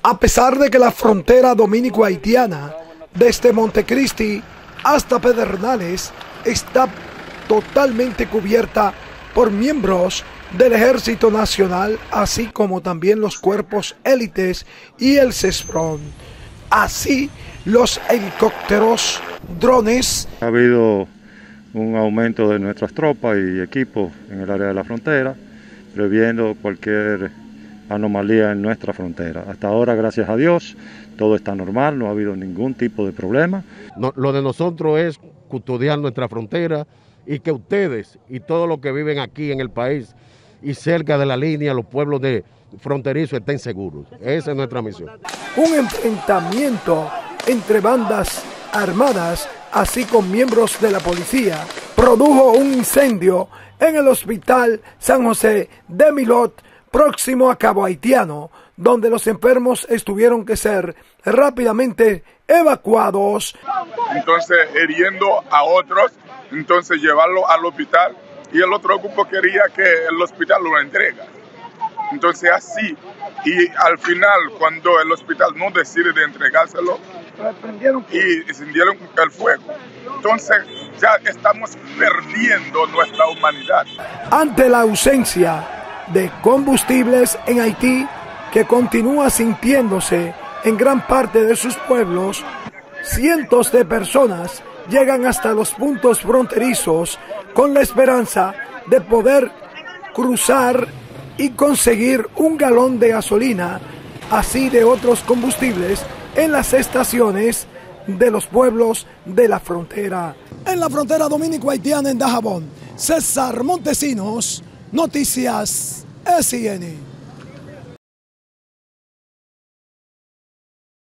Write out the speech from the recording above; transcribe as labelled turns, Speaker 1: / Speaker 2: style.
Speaker 1: A pesar de que la frontera dominico-haitiana, desde Montecristi hasta Pedernales, está totalmente cubierta por miembros del Ejército Nacional, así como también los cuerpos élites y el CESPRON. Así, los helicópteros, drones.
Speaker 2: Ha habido un aumento de nuestras tropas y equipos en el área de la frontera, previendo cualquier anomalía en nuestra frontera. Hasta ahora, gracias a Dios, todo está normal, no ha habido ningún tipo de problema.
Speaker 3: Lo de nosotros es custodiar nuestra frontera y que ustedes y todos los que viven aquí en el país y cerca de la línea, los pueblos de fronterizos estén seguros. Esa es nuestra misión.
Speaker 1: Un enfrentamiento entre bandas armadas, así con miembros de la policía, produjo un incendio en el Hospital San José de Milot, próximo a Cabo Haitiano, donde los enfermos tuvieron que ser rápidamente evacuados.
Speaker 4: Entonces, hiriendo a otros, entonces llevarlo al hospital, y el otro grupo quería que el hospital lo entregue. Entonces así, y al final, cuando el hospital no decide de entregárselo, y encendieron el fuego. Entonces ya estamos perdiendo nuestra humanidad.
Speaker 1: Ante la ausencia de combustibles en Haití, que continúa sintiéndose en gran parte de sus pueblos, cientos de personas llegan hasta los puntos fronterizos con la esperanza de poder cruzar y conseguir un galón de gasolina, así de otros combustibles, en las estaciones de los pueblos de la frontera. En la frontera dominico-haitiana en Dajabón, César Montesinos, Noticias SN.